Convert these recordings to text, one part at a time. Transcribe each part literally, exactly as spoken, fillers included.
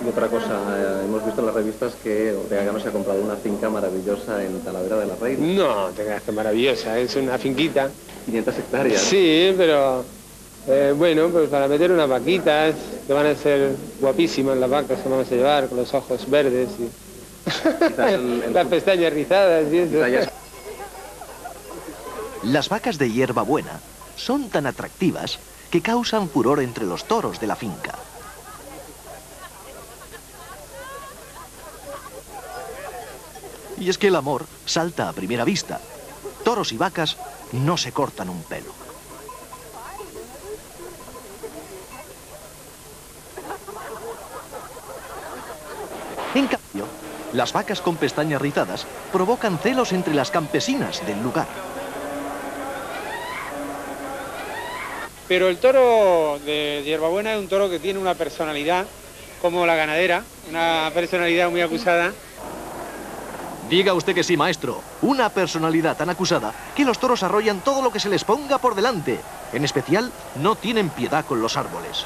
Y otra cosa, eh, hemos visto en las revistas que Ortega Cano se ha comprado una finca maravillosa en Talavera de la Reina. No, te creas que maravillosa, es una finquita. quinientas hectáreas. Sí, pero eh, bueno, pues para meter unas vaquitas, que van a ser guapísimas las vacas que vamos a llevar, con los ojos verdes y el, el... las pestañas rizadas y eso. Las vacas de hierbabuena son tan atractivas que causan furor entre los toros de la finca. Y es que el amor salta a primera vista. Toros y vacas no se cortan un pelo. En cambio, las vacas con pestañas rizadas provocan celos entre las campesinas del lugar. Pero el toro de hierbabuena es un toro que tiene una personalidad, como la ganadera, una personalidad muy acusada. Diga usted que sí, maestro. Una personalidad tan acusada que los toros arrollan todo lo que se les ponga por delante. En especial, no tienen piedad con los árboles.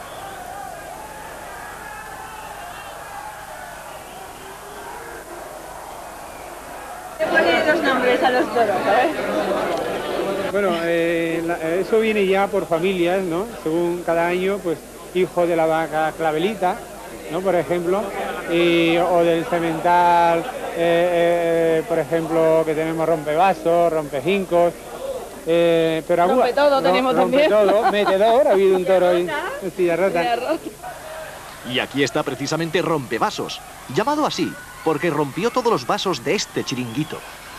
¿Qué pone los nombres a los toros? ¿Sabes? Bueno, eh, la, eso viene ya por familias, ¿no? Según cada año, pues, hijo de la vaca clavelita, ¿no? Por ejemplo, y, o del semental, eh, eh, por ejemplo, que tenemos rompevasos, rompejincos, eh, pero rompe todo no, tenemos rompe también. todo, metedor, ha habido un toro en silla rota. Y aquí está precisamente Rompevasos, llamado así porque rompió todos los vasos de este chiringuito.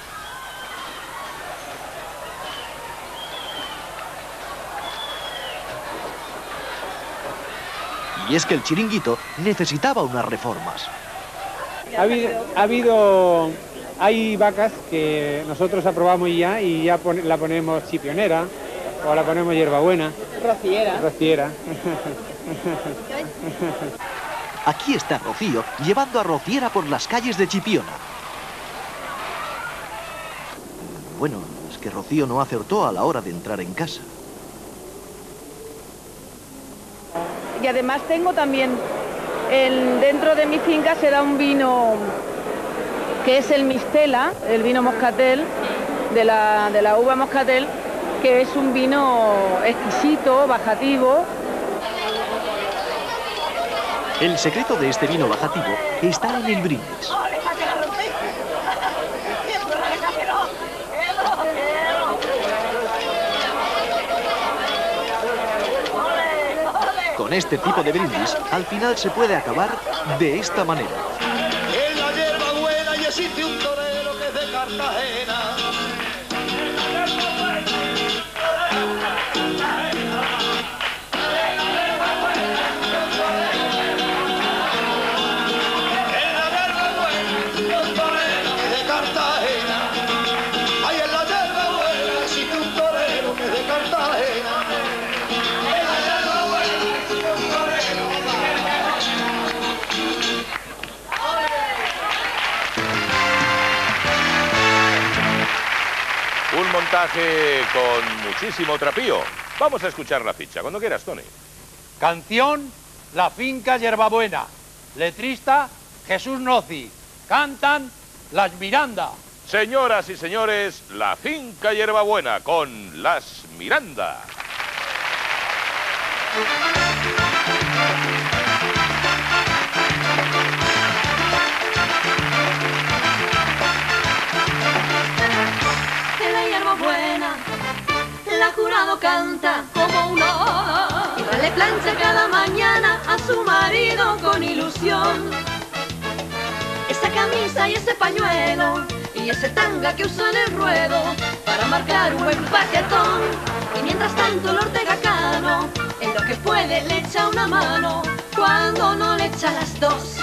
Y es que el chiringuito necesitaba unas reformas. Ha habido, ha habido, hay vacas que nosotros aprobamos ya y ya pon, la ponemos chipionera o la ponemos hierbabuena. Rociera. Rociera. Aquí está Rocío llevando a Rociera por las calles de Chipiona. Bueno, es que Rocío no acertó a la hora de entrar en casa. Y además tengo también, el, dentro de mi finca se da un vino que es el Mistela, el vino moscatel, de la, de la uva moscatel, que es un vino exquisito, bajativo. El secreto de este vino bajativo está en el brindis. Con este tipo de brindis, al final se puede acabar de esta manera. En la hierbabuena y existe un torero que es de Cartagena. En la hierbabuena y un torero que es de Cartagena. Ay, en la hierbabuena existe un torero que es de Cartagena. Un montaje con muchísimo trapío. Vamos a escuchar la ficha, cuando quieras, Tony. Canción, La finca hierbabuena. Letrista, Jesús Noci. Cantan Las Miranda. Señoras y señores, La finca hierbabuena con Las Miranda. Buena, la jurado canta como una oda y le plancha cada mañana a su marido con ilusión. Esa camisa y ese pañuelo y ese tanga que usa en el ruedo para marcar un buen paquetón. Y mientras tanto el Ortega Cano en lo que puede le echa una mano cuando no le echa las dos.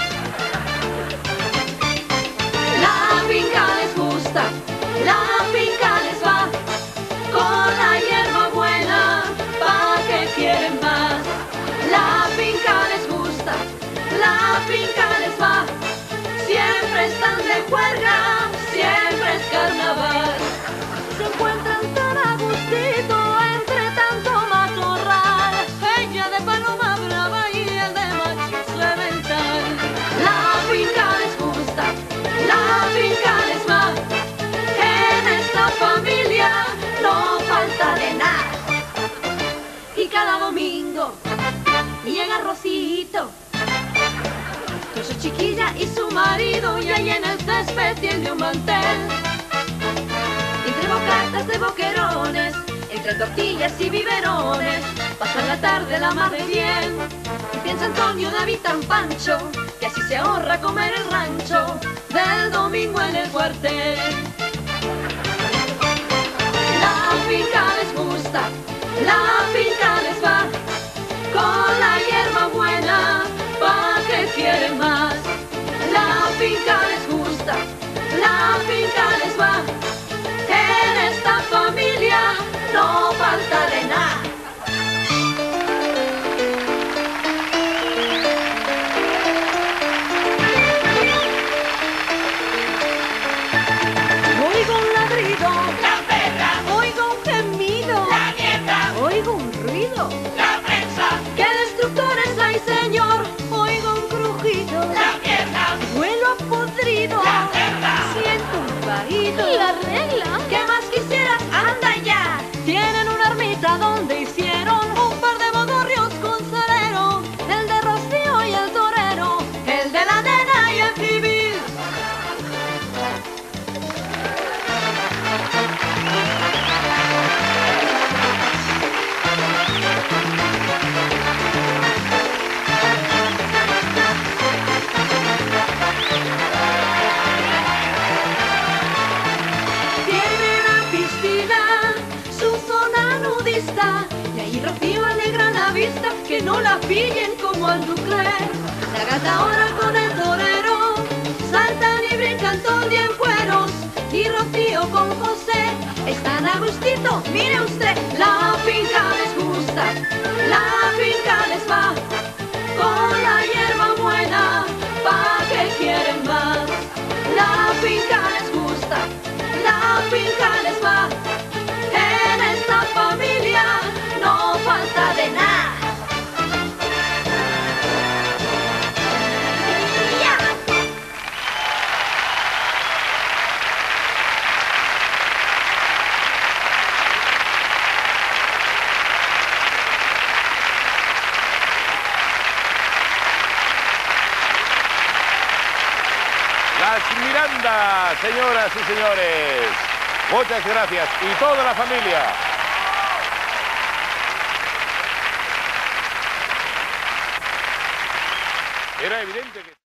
La finca les gusta, la finca les va, con la hierba buena, pa' que quieren más. La finca les gusta, la finca les va, siempre están de juerga, siempre es carnaval. Se encuentran tan a gustito entre tanto matorral, ella de paloma brava y el de macho semental. y su marido, y ahí en el césped tiende un mantel. Entre bocatas de boquerones, entre tortillas y biberones, pasan la tarde la mar de bien. Y piensa Antonio David tan pancho, que así se ahorra comer el rancho del domingo en el cuartel. La finca les gusta, la finca les va, con la hierba buena, pa' que quieren más. La finca les gusta, la finca les va, en esta familia no falta de nada. Oigo un ladrido, la perra. Oigo un gemido, la nieta. Oigo un ruido, la prensa. ¡Qué destructores hay, señor! Oigo un crujido, la pierna. Vuelo a podrido, la cerda. Siento un vaguido, la regla. ¿Qué más quisieras? ¡Anda ya! Tienen una ermita donde hicieron un par de bodorrios con cerero, el de Rocío y el torero, el de la nena y el civil. Tiene la piscina, su zona nudista, y ahí Rocío alegra la vista, que no la pillen como al Ducler. La gata ahora con el torero, saltan y brincan todo el día en cueros, y Rocío con José están a gustito. Mire usted, la finca les gusta, la finca les va, con la hierba buena, pa' que quieren más. La finca les gusta, la finca les va, en esta familia no falta de nada. ¡Ya! Las Miranda, señoras y señores. Muchas gracias. Y toda la familia. Era evidente que...